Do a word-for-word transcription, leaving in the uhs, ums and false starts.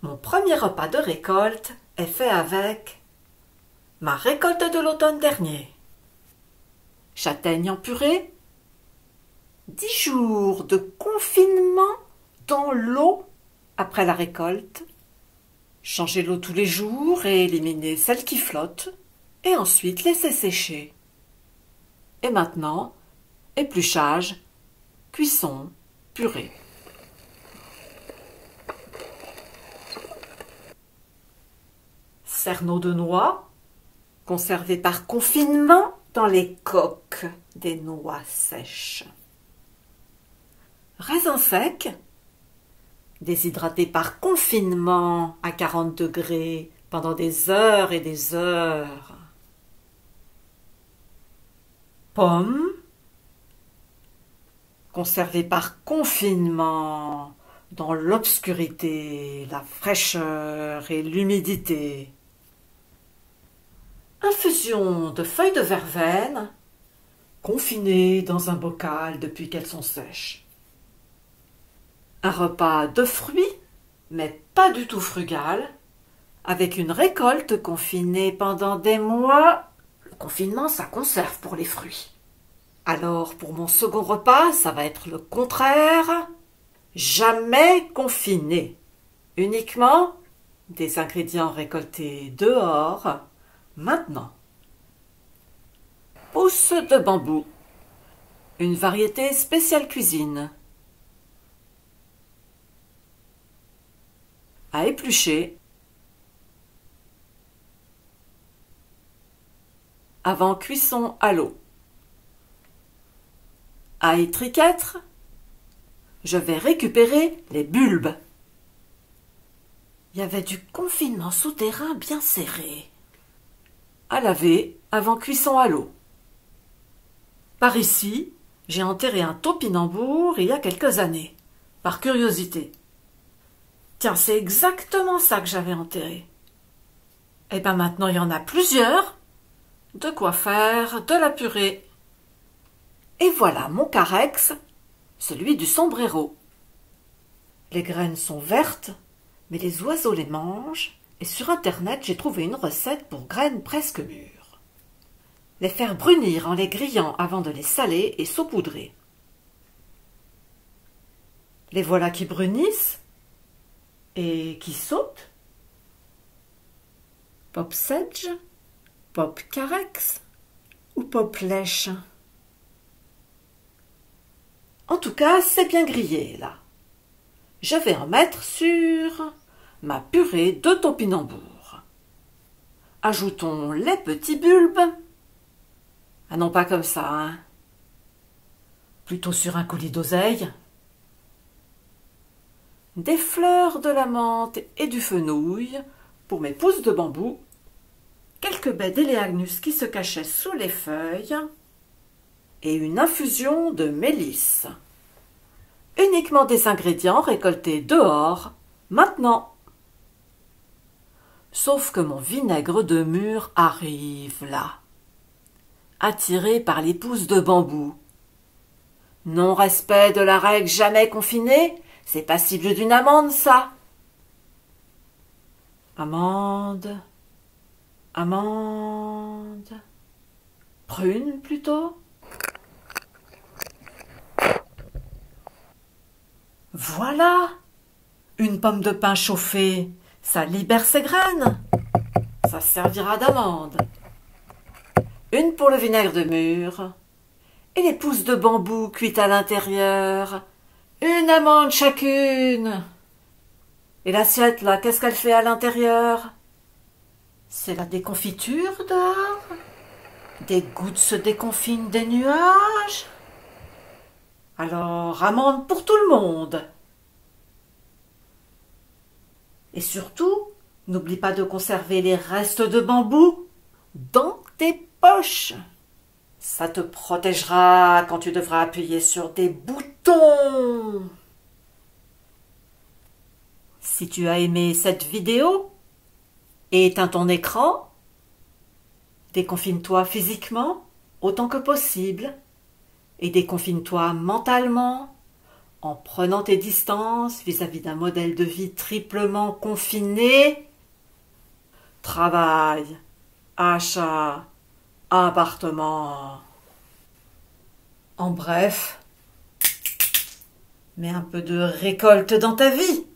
Mon premier repas de récolte est fait avec ma récolte de l'automne dernier. Châtaignes en purée, dix jours de confinement dans l'eau après la récolte, changer l'eau tous les jours et éliminer celle qui flotte, et ensuite laisser sécher. Et maintenant, épluchage, cuisson, purée. Cerneaux de noix, conservés par confinement dans les coques des noix sèches. Raisins secs, déshydratés par confinement à quarante degrés pendant des heures et des heures. Pommes, conservées par confinement dans l'obscurité, la fraîcheur et l'humidité. Infusion de feuilles de verveine, confinées dans un bocal depuis qu'elles sont sèches. Un repas de fruits, mais pas du tout frugal, avec une récolte confinée pendant des mois. Le confinement, ça conserve pour les fruits. Alors, pour mon second repas, ça va être le contraire. Jamais confiné. Uniquement des ingrédients récoltés dehors, maintenant. Pousse de bambou. Une variété spéciale cuisine. À éplucher. Avant cuisson à l'eau. À étriquêtre, je vais récupérer les bulbes. Il y avait du confinement souterrain bien serré. À laver avant cuisson à l'eau. Par ici, j'ai enterré un topinambour il y a quelques années, par curiosité. Tiens, c'est exactement ça que j'avais enterré. Et bien maintenant, il y en a plusieurs. De quoi faire de la purée. Et voilà mon carex, celui du sombrero. Les graines sont vertes, mais les oiseaux les mangent, et sur internet j'ai trouvé une recette pour graines presque mûres. Les faire brunir en les grillant avant de les saler et saupoudrer. Les voilà qui brunissent et qui sautent. Pop sedge, pop carex ou pop lèche. En tout cas, c'est bien grillé, là. Je vais en mettre sur ma purée de topinambour. Ajoutons les petits bulbes. Ah non, pas comme ça, hein. Plutôt sur un coulis d'oseille. Des fleurs de la menthe et du fenouil pour mes pousses de bambou. Quelques baies d'éléagnus qui se cachaient sous les feuilles. Et une infusion de mélisse. Uniquement des ingrédients récoltés dehors, maintenant. Sauf que mon vinaigre de mûre arrive là, attiré par les pousses de bambou. Non-respect de la règle jamais confinée, c'est passible d'une amende, ça. Amande, amande, prune plutôt. Voilà, une pomme de pin chauffée, ça libère ses graines. Ça servira d'amande. Une pour le vinaigre de mûre. Et les pousses de bambou cuites à l'intérieur. Une amande chacune. Et l'assiette, là, qu'est-ce qu'elle fait à l'intérieur? C'est la déconfiture dehors? Des gouttes se déconfinent des nuages? Alors, amande pour tout le monde. Et surtout, n'oublie pas de conserver les restes de bambou dans tes poches. Ça te protégera quand tu devras appuyer sur des boutons. Si tu as aimé cette vidéo, éteins ton écran, déconfine-toi physiquement autant que possible et déconfine-toi mentalement en prenant tes distances vis-à-vis d'un modèle de vie triplement confiné. Travail, achat, appartement. En bref, mets un peu de récolte dans ta vie.